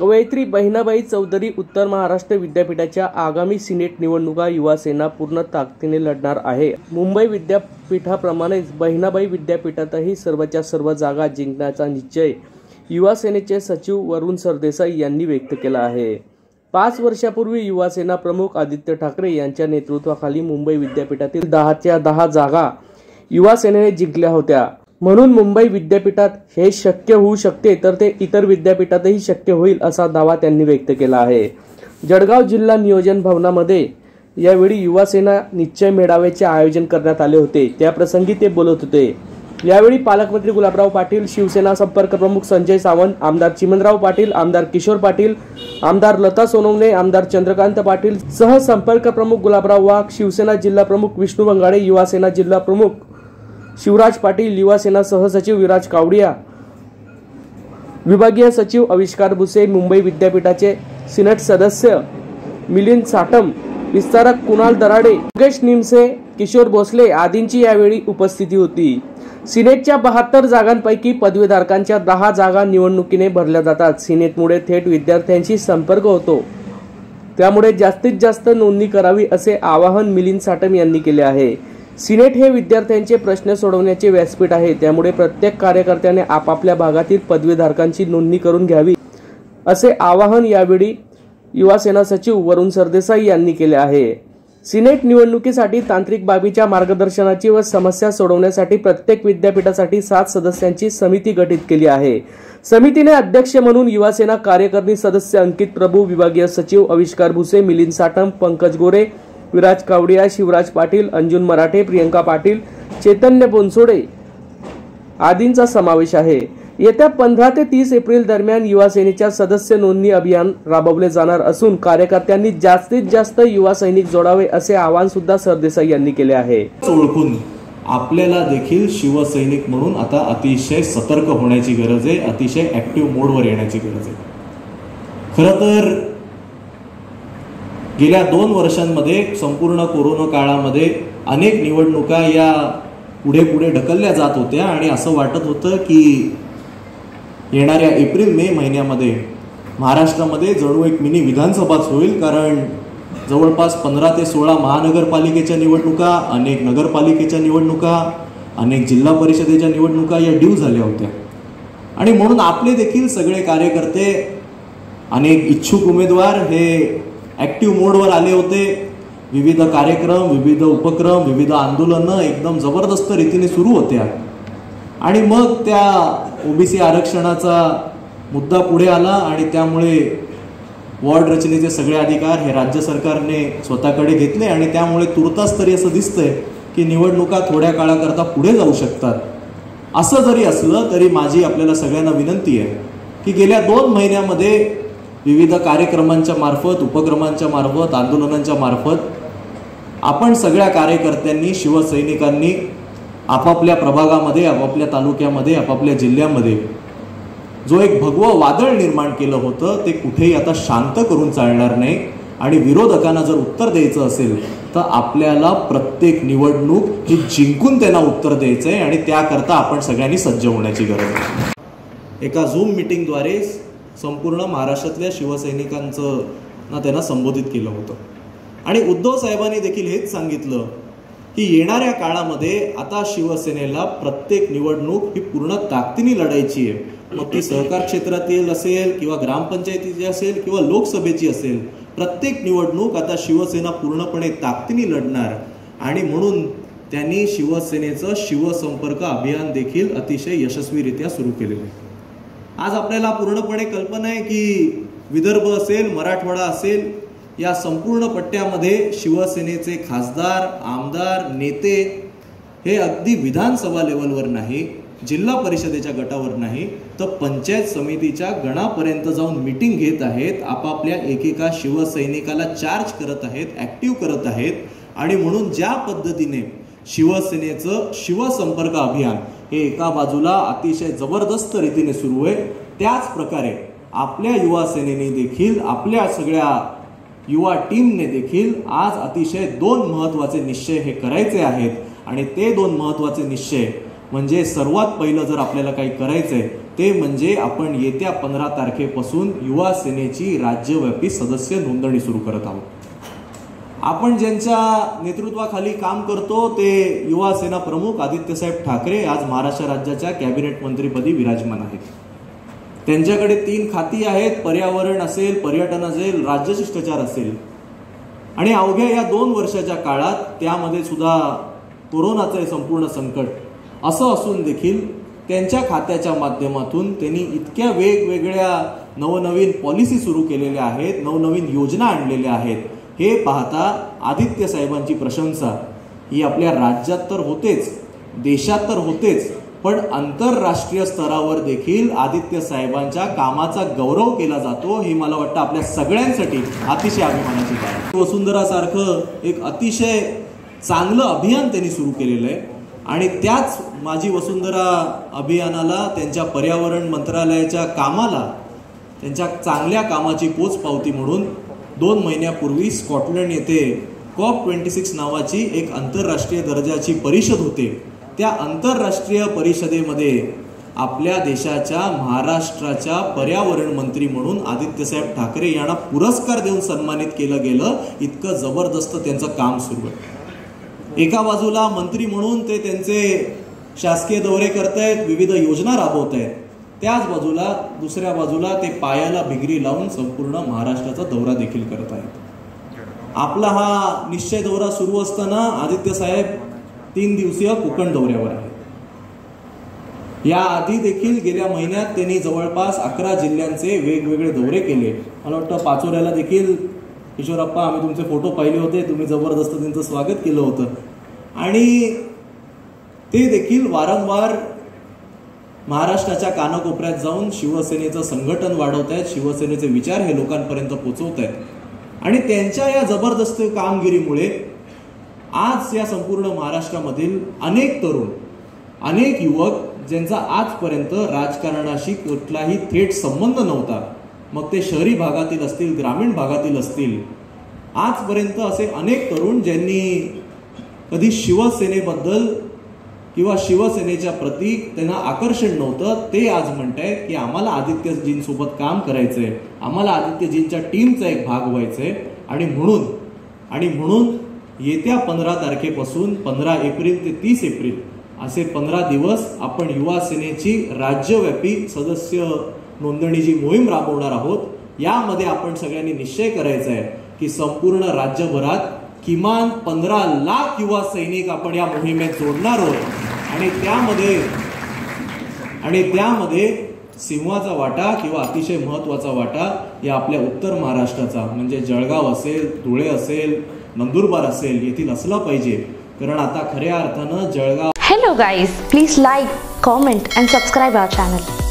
कवयित्री बहिणाबाई चौधरी उत्तर महाराष्ट्र विद्यापीठाच्या आगामी सिनेट निवडणुका युवा सेना पूर्ण ताकदीने लढणार आहे। मुंबई विद्यापीठाप्रमाणेच बहिणाबाई विद्यापीठातही सर्वच्या सर्व जागा जिंकण्याचा निश्चय युवा सेनेचे सचिव वरुण सरदेसाई यांनी व्यक्त केला आहे। 5 वर्षापूर्वी युवा सेना प्रमुख आदित्य ठाकरे यांच्या नेतृत्वाखाली मुंबई विद्यापीठातील 10च्या 10 जागा युवा सेनेने जिंकल्या होत्या। म्हणून मुंबई विद्यापीठात हे शक्य होऊ शकते तर ते इतर विद्यापीठातही शक्य होईल असा दावा त्यांनी व्यक्त केला आहे। जळगाव जिल्हा नियोजन भवनामध्ये यावेळी युवा सेना निश्चय मेळाव्याचे आयोजन करण्यात आले होते। त्याप्रसंगी ते बोलत होते। यावेळी पालकमंत्री गुलाबराव पाटील, शिवसेना संपर्क प्रमुख संजय सावंत, आमदार चिमणराव पाटील, आमदार किशोर पाटील, आमदार लता सोनवणे, आमदार चंद्रकांत पाटील, सह संपर्क प्रमुख गुलाबराव वाघ, शिवसेना जिल्हा प्रमुख विष्णू बंगाडे, युवा सेना जिल्हा प्रमुख शिवराज पाटील, युवा सेना सहसचिव विराज कावडिया, विभागीय सचिव आविष्कार भुसे, मुंबई विद्यापीठाचे सिनेट सदस्य मिलिंद साटम, विस्तारक कुणाल दराडे, योगेश निमसे, किशोर भोसले आदींची यावेळी उपस्थिती होती। सिनेटच्या 72 जागांपैकी पदवीधारकांच्या 10 जागा निवडणुकीने भरल्या जातात। सिनेटमुळे थेट विद्यार्थ्यांशी संपर्क होतो, त्यामुळे जास्तीत जास्त नोंदणी करावी असे आवाहन मिलिंद साटम यांनी केले आहे। सिनेट हे विद्यार्थ्यांचे प्रश्न सोडवण्याचे व्यासपीठ आहे, त्यामुळे प्रत्येक कार्यकर्त्याने आपापल्या भागातील पदवीधारकांची नोंदणी करून घ्यावी असे आवाहन यावेळी युवा सेना सचिव वरुण सरदेसाई यांनी केले आहे। सिनेट निवडणुकीसाठी तांत्रिक बाबीच्या मार्गदर्शनाची व समस्या सोडवण्यासाठी प्रत्येक विद्यापीठासाठी 7 सदस्यांची समिती गठीत केली आहे। समितीने अध्यक्ष म्हणून युवा सेना कार्यकारिणी सदस्य अंकित प्रभू, विभागीय सचिव आविष्कार भुसे, मिलिंद साटम, पंकज गोरे, विराज कावडिया, शिवराज पाटील, अंजुन मराठे, प्रियंका पाटील, चैतन्य बोनसोडे आदींचा समावेश आहे। येत्या 15 ते 30 एप्रिल दरम्यान युवा सेनेच्या सदस्य नोंदणी अभियान राबवले जाणार असून कार्यकर्त्यांनी जास्तीत जास्त युवा सैनिक जोडावे असे आवाहन सुद्धा सरदेसाई यांनी केले आहे। ओळखून आपल्याला देखील शिवसैनिक म्हणून आता अतिशय सतर्क होण्याची गरज आहे, अतिशय ऍक्टिव्ह मोडवर येण्याची गरज आहे। खरं तर गेल्या 2 वर्षांमध्ये संपूर्ण कोरोना काळामध्ये अनेक निवडणुका या पुढे पुढे ढकलल्या जात होत्या आणि असं वाटत होतं की येणाऱ्या एप्रिल-मे महिन्यामध्ये महाराष्ट्रामध्ये जणू एक मिनी विधानसभाच होईल, कारण जवळपास 15 ते 16 महानगरपालिकेच्या निवडणुका, अनेक नगरपालिकेच्या निवडणुका, अनेक जिल्हा परिषदेच्या निवडणुका या ड्यू झाल्या होत्या आणि म्हणून आपले देखील सगळे कार्यकर्ते, अनेक इच्छुक उमेदवार हे ऍक्टिव्ह मोडवर आले होते। विविध कार्यक्रम, विविध उपक्रम, विविध आंदोलनं एकदम जबरदस्त रीतीने सुरू होत्या आणि मग त्या ओबीसी आरक्षणाचा मुद्दा पुढे आला आणि त्यामुळे वॉर्ड रचनेचे सगळे अधिकार हे राज्य सरकारने स्वतःकडे घेतले आणि त्यामुळे तुर्तास तरी असं दिसतंय की निवडणुका थोड्या काळाकरता पुढे जाऊ शकतात। असं जरी असलं तरी माझी आपल्याला सगळ्यांना विनंती आहे की गेल्या 2 महिन्यामध्ये विविध कार्यक्रमांच्या मार्फत, उपक्रमांच्या मार्फत, आंदोलनांच्या मार्फत आपण सगळ्या कार्यकर्त्यांनी, शिवसैनिकांनी आपापल्या प्रभागामध्ये, आपापल्या तालुक्यामध्ये, आपापल्या जिल्ह्यामध्ये जो एक भगवं वादळ निर्माण केलं होतं ते कुठेही आता शांत करून चालणार नाही आणि विरोधकांना जर उत्तर द्यायचं असेल तर आपल्याला प्रत्येक निवडणूक ही जिंकून त्यांना उत्तर द्यायचं आहे आणि त्याकरता आपण सगळ्यांनी सज्ज होण्याची गरज आहे। एका झूम मीटिंगद्वारे संपूर्ण महाराष्ट्रातल्या शिवसैनिकांना त्यांना संबोधित केलं होतं आणि उद्धव साहेबांनी देखील हेच सांगितलं की येणाऱ्या काळामध्ये आता शिवसेनेला प्रत्येक निवडणूक ही पूर्ण ताकदीने लढायची आहे, मग ती सहकार क्षेत्रातील असेल किंवा ग्रामपंचायतीची असेल किंवा लोकसभेची असेल, प्रत्येक निवडणूक आता शिवसेना पूर्णपणे ताकदीने लढणार आणि म्हणून त्यांनी शिवसेनेचं शिवसंपर्क अभियान देखील अतिशय यशस्वीरित्या सुरू केलेलं आहे। आज आपल्याला पूर्णपणे कल्पना आहे की विदर्भ असेल, मराठवाडा असेल, या संपूर्ण पट्ट्यामध्ये शिवसेनेचे खासदार, आमदार, नेते हे अगदी विधानसभा लेवलवर नाही, जिल्हा परिषदेच्या गटावर नाही तर पंचायत समितीच्या गणापर्यंत जाऊन मीटिंग घेत आहेत, आपापल्या एकेका शिवसैनिकाला चार्ज करत आहेत, ऍक्टिव्ह करत आहेत आणि म्हणून ज्या पद्धतीने शिवसेनेचं शिवसंपर्क अभियान हे एका बाजूला अतिशय जबरदस्त रीतीने सुरू आहे, त्याच प्रकारे आपल्या युवा सेनेने देखील, आपल्या सगळ्या युवा टीमने देखील आज अतिशय 2 महत्त्वाचे निश्चय हे करायचे आहेत आणि ते 2 महत्त्वाचे निश्चय म्हणजे सर्वात पहिलं जर आपल्याला काही करायचंय ते म्हणजे आपण येत्या 15 तारखेपासून युवा सेनेची राज्यव्यापी सदस्य नोंदणी सुरू करत आहोत. आपण ज्यांच्या नेतृत्वाखाली काम करतो ते युवा सेना प्रमुख आदित्यसाहेब ठाकरे आज महाराष्ट्र राज्याच्या कॅबिनेट मंत्रीपदी विराजमान आहेत. त्यांच्याकडे 3 खाती आहेत, पर्यावरण असेल, पर्यटन असेल, राज्य शिष्टाचार असेल. आणि अवघ्या या 2 वर्षाच्या काळात त्यामध्ये सुद्धा कोरोनाचे संपूर्ण संकट असं असून देखील त्यांच्या खात्याच्या माध्यमातून त्यांनी इतक्या वेगवेगळ्या नवनवीन पॉलिसी सुरू केलेल्या आहेत, नवनवीन योजना आणलेल्या आहेत. हे पाहता आदित्य साहेबांची प्रशंसा ही आपल्या राज्यात तर होतेच, देशात तर होतेच, पण आंतरराष्ट्रीय स्तरावर देखील आदित्य साहेबांच्या कामाचा गौरव केला जातो. ही मला वाटतं आपल्या सगळ्यांसाठी अतिशय अभिमानाची बाब आहे. वसुंधरासारखं एक अतिशय चांगलं अभियान त्यांनी सुरू केलेलं आहे आणि त्याच माझी वसुंधरा अभियानाला, त्यांच्या पर्यावरण मंत्रालयाच्या कामाला, त्यांच्या चांगल्या कामाची पोचपावती म्हणून 2 महिन्यापूर्वी स्कॉटलंड येथे COP26 नावाची एक आंतरराष्ट्रीय दर्जाची परिषद होते. त्या आंतरराष्ट्रीय परिषदेमध्ये आपल्या देशाच्या महाराष्ट्राच्या पर्यावरण मंत्री म्हणून आदित्यसाहेब ठाकरे यांना पुरस्कार देऊन सन्मानित केलं गेलं. इतकं जबरदस्त त्यांचं काम सुरू आहे. एका बाजूला मंत्री म्हणून ते त्यांचे शासकीय दौरे करतायत, विविध योजना राबवत आहेत, त्याच बाजूला दुसऱ्या बाजूला ते पायाला भिगरी लावून संपूर्ण महाराष्ट्राचा दौरा देखील करत आहेत. आपला हा निश्चय दौरा सुरू असताना आदित्य साहेब 3 दिवसीय कोकण दौऱ्यावर आहेत. याआधी देखील गेल्या महिन्यात त्यांनी जवळपास 11 जिल्ह्यांचे वेगवेगळे दौरे केले. मला वाटतं पाचोऱ्याला देखील किशोरप्पा आम्ही तुमचे फोटो पाहिले होते, तुम्ही जबरदस्त त्यांचं स्वागत केलं होतं. आणि ते देखील वारंवार महाराष्ट्राच्या कानाकोपऱ्यात जाऊन शिवसेनेचं संघटन वाढवत आहेत, शिवसेनेचे विचार हे लोकांपर्यंत पोहोचवत आहेत. आणि त्यांच्या या जबरदस्त कामगिरीमुळे आज या संपूर्ण महाराष्ट्रामधील अनेक तरुण, अनेक युवक ज्यांचा आजपर्यंत राजकारणाशी कुठलाही थेट संबंध नव्हता, मग ते शहरी भागातील असतील, ग्रामीण भागातील असतील, आजपर्यंत असे अनेक तरुण ज्यांनी कधी शिवसेनेबद्दल किंवा शिवसेनेच्या प्रती त्यांना आकर्षण नव्हतं, ते आज म्हणतायत की आम्हाला आदित्यजींसोबत काम करायचंय, आम्हाला आदित्यजींच्या टीमचा एक भाग व्हायचंय. आणि म्हणून येत्या 15 तारखेपासून 15 एप्रिल ते 30 एप्रिल असे 15 दिवस आपण युवा सेनेची राज्यव्यापी सदस्य नोंदणीची मोहीम राबवणार आहोत. यामध्ये आपण सगळ्यांनी निश्चय करायचा आहे की संपूर्ण राज्यभरात किमान 15 लाख युवा सैनिक आपण या मोहिमेत जोडणार आहोत. आणि त्यामध्ये सिंहाचा वाटा किंवा अतिशय महत्त्वाचा वाटा या आपल्या उत्तर महाराष्ट्राचा म्हणजे जळगाव असेल, धुळे असेल, नंदुरबार असेल येथील असला पाहिजे. कारण आता खऱ्या अर्थानं Jalgaon. Hello guys, please like, comment and subscribe our channel.